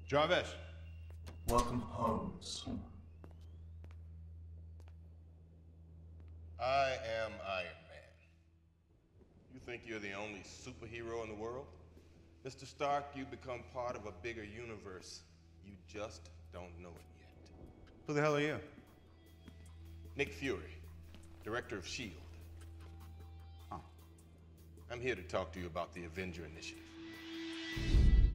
Jarvis. Welcome, Holmes. I am Iron Man. You think you're the only superhero in the world? Mr. Stark, you've become part of a bigger universe. You just don't know it yet. Who the hell are you? Nick Fury, director of S.H.I.E.L.D. Oh. I'm here to talk to you about the Avenger Initiative.